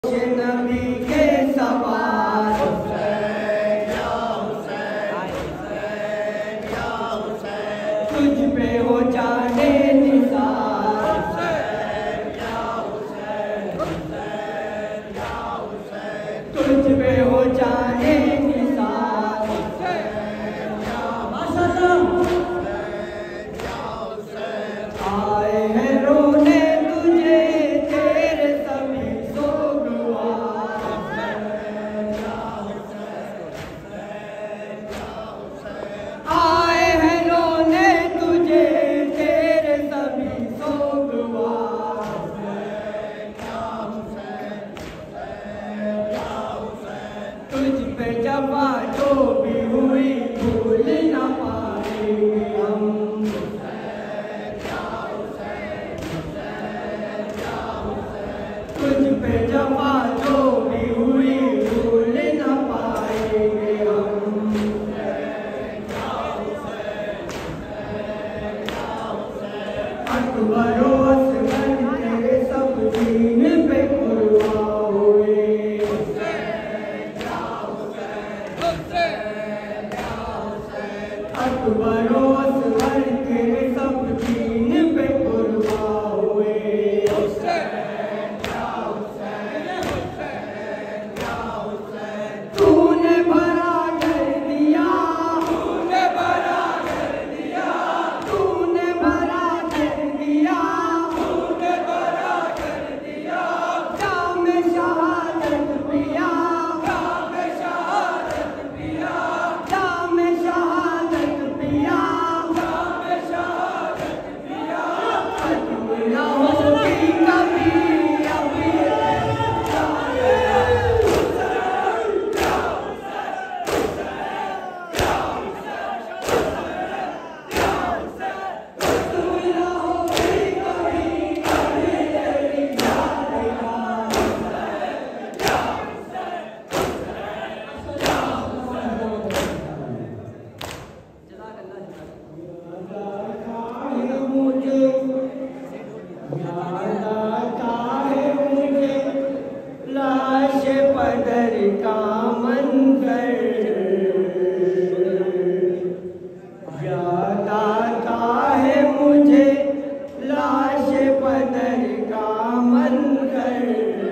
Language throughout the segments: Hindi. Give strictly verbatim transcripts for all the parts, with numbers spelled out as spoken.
नबी के सवार तुझ पे हो जाने निसार तुझ पे हो जाने निसार आए हैं रोने तुझे तेरे सभी सोगवार आए हैं रोने तुझे तेरे सभी सोगवार तुझ पे जबा जो भी हुई भूल न पाएंगे हम तुझ पे जबा जो भी हुई भूल न पाएंगे हम अकबरों से तेरे सब दीन पे कुर्बान हुए अकबरों से तेरे सब दीन पे कुर्बान हुए तूने भरा कर दिया तूने भरा कर दिया तूने भरा कर दिया तूने भरा कर दिया जाम शहादत पिया जाम शहादत पिया जाम शहादत पिया जाम शहादत पिया खत्म ना होगी कभी अभी लाश पदर का मंजर याद आता है मुझे लाश पदर का मंजर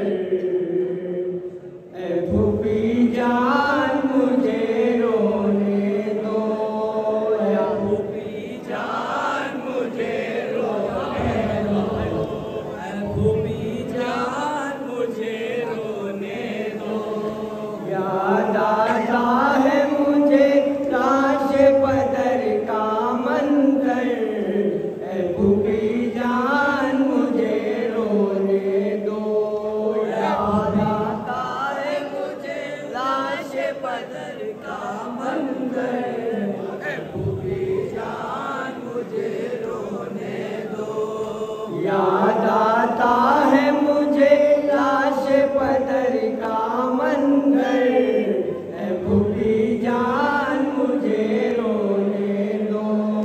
ए भूपी जान मुझे रोने दो या भूपी जान मुझे रोने दो ए भूपी जान मुझे रोने दो याद आता है मुझे लाश पदर का मंजर ए भूपी जान मुझे रोने दो याद आता है मुझे लाश पदर का मंजर ए भूपी जान मुझे रोने दो याद आता है मुझे लाश पदर का मंजर ए भूपी जान मुझे रोने दो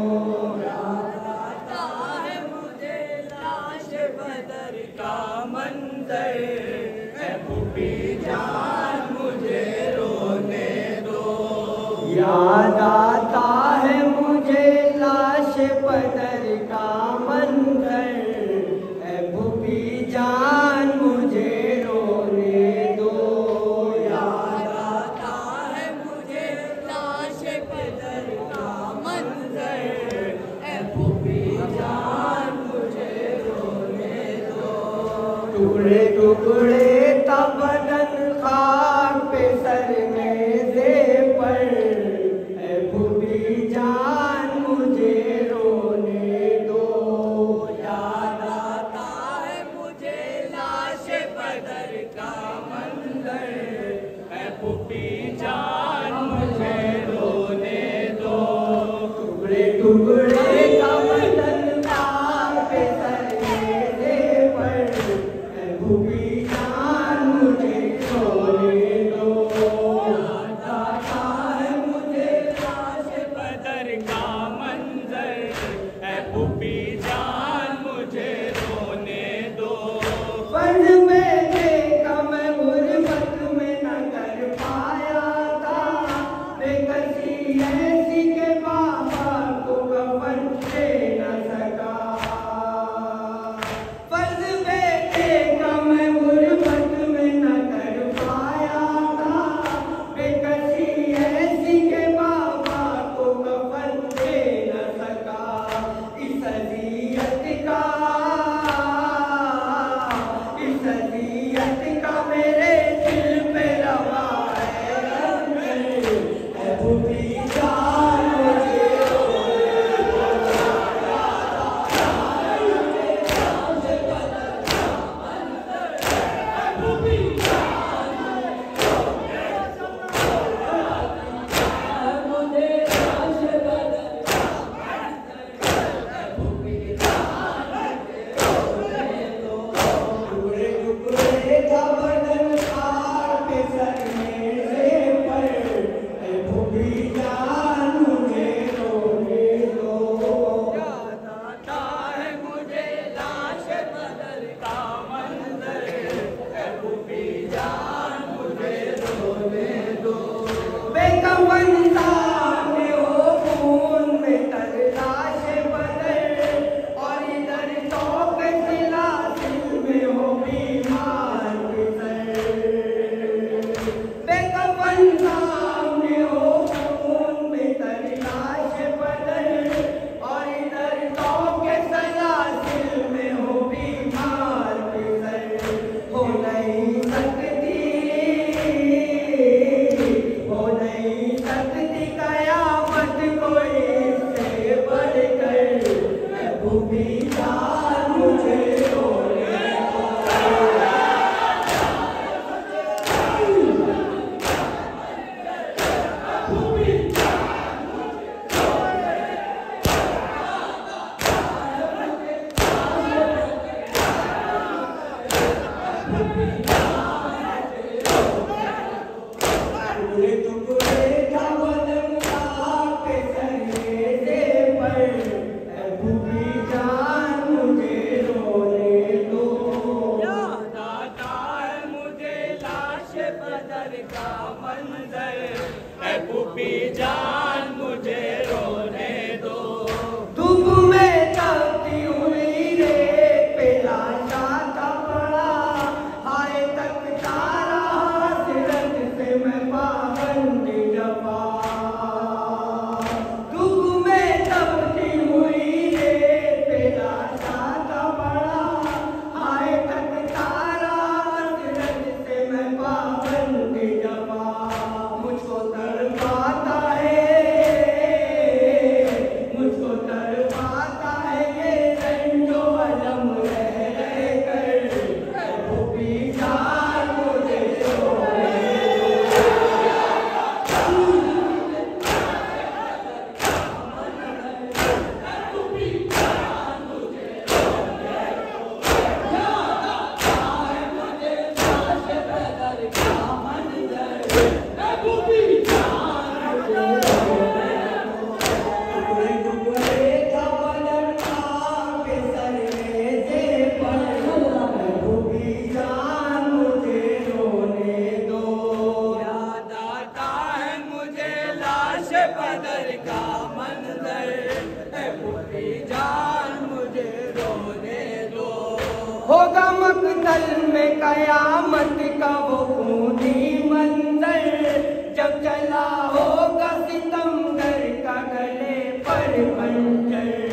याद आता है मुझे लाश पदर का मंजर ए भूपी जान मुझे रोने दो याद आता है मुझे लाश पदर का मंजर ए भूपी जान मुझे रोने दो याद आता है मुझे लाश पदर का मंजर ए भूपी जान मुझे रोने दो टुकड़े टुकड़े ता बदन खाक पे सर में दे पर ए भूपी जान मुझे रोने दो याद आता है मुझे लाश पदर का मंजर ए भूपी जान मुझे रोने दो टुकड़े टुकड़े का बदन खाक पे सर में दे पर ए भूपी जान मुझे रोने दो याद आता है मुझे लाश पदर का मंजर ए भूपी जान मुझे रोने दो फर्ज में देखा मैं मेरे दिल पे रवा है, है भूपी जान मुझे होगा मकतल में कयामत का वो खूनी मंजर, जब चला होगा सितमगर का गले पर खंजर।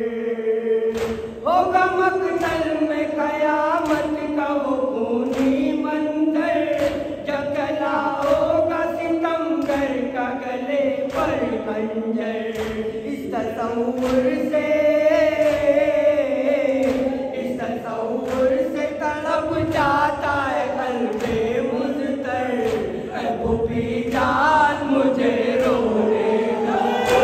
होगा मकतल में कयामत का वो खूनी मंजर, जब चला होगा सितमगर का गले पर खंजर। इस तस्वुर से जाता है कल्बे मुज़्तर, ऐ भूपी जान मुझे रोने दो।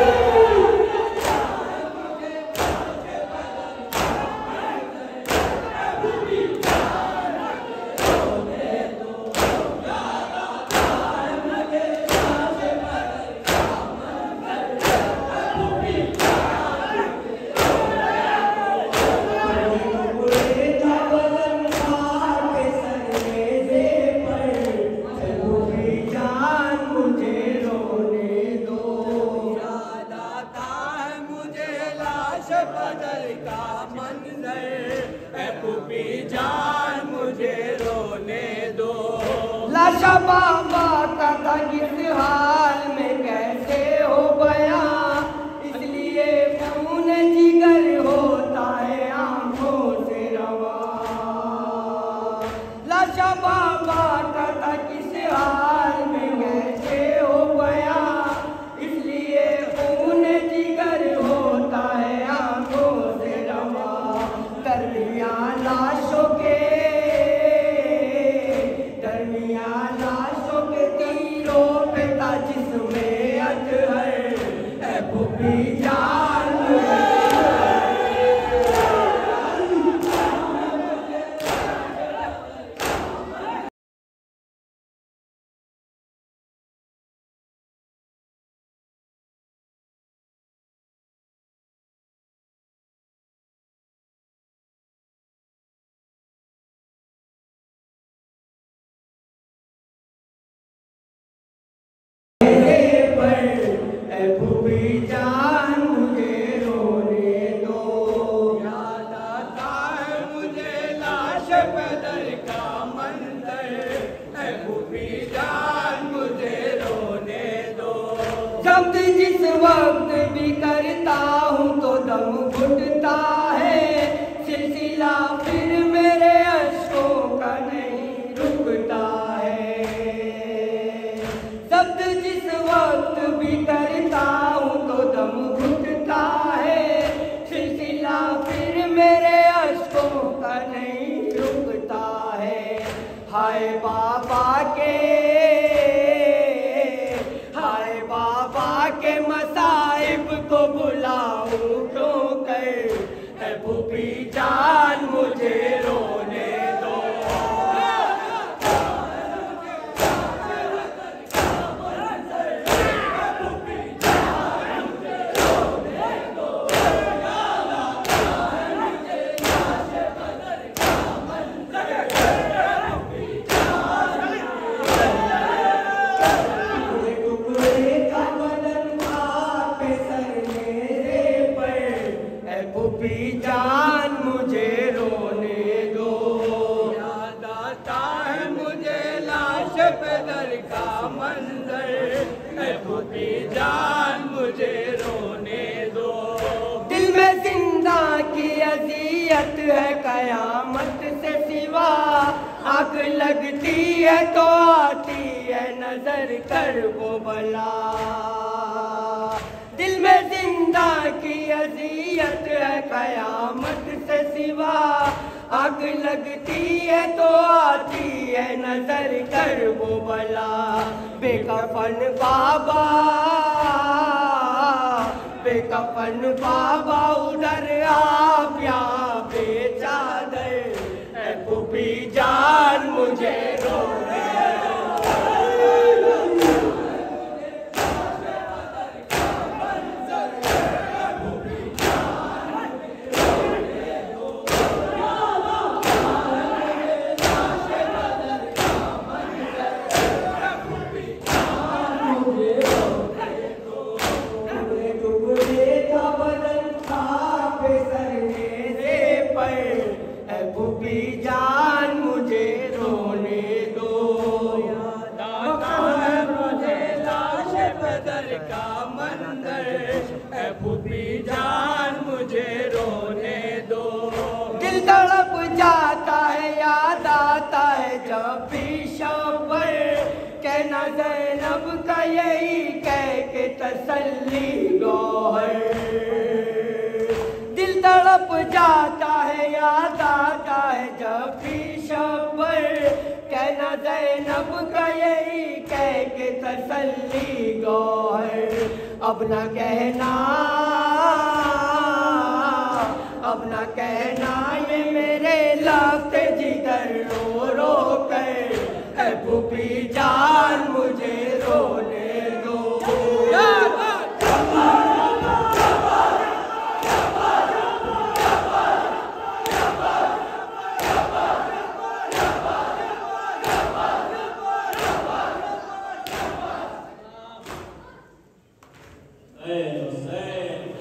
लाशा बाबा का था किस हाल में कैसे हो गया, इसलिए खून जिगर होता है आंखों से रवा। लाशा बाबा दुनिया लाशों के तीरों पे था जिसमें अजहर है भूपी जान भूपी जान मुझे रोने दो। याद आता है मुझे लाश बदर का मंजर है भूपी जान मुझे रोने दो। जब जिस वक्त भी करता हूँ तो दम घुटता है सिलसिला फिर मेरे अश्कों का नहीं रुकता है। जब जिस वक्त भी करता हूँ तो दम घुटता है सिलसिला फिर मेरे अश्कों का नहीं रुकता है। हाय बाबा के हाय बाबा के मसाइब को बुलाऊं क्यों कर है भूपी जान मुझे रोने दो। भूपी जान मुझे रोने दो। याद आता है मुझे लाश बदर का मंजर है भूपी जान मुझे रोने दो। दिल में जिंदा की अज़ियत है कयामत से सिवा आग लगती है तो आती है नजर कर वो बला। दिल में जिंदा की अज़ियत है कयामत से सिवा आग लगती है तो आती है नजर कर वो बला। बेकफन बाबा बेकफन बाबा उधर आप या बेचादर है भूपी जान मुझे रोने भूपी जान मुझे रोने दो। याद आता है मुझे लाश बदर का मंजर है भूपी जान मुझे रोने दो। दिल तड़प जाता है याद आता है जब भी शबर कहना ज़ैनब का यही कह के तसल्ली गौहर। दिल तड़प जाता है याद आता है जब भी शबर कहना ज़ैनब का यही कह के तसल्ली गौहर। अब न कहना अब न कहना ये मेरे लफ्ज़ जिगर रो रो कर है भूपी जान मुझे रोने दो। Hey, Hussein.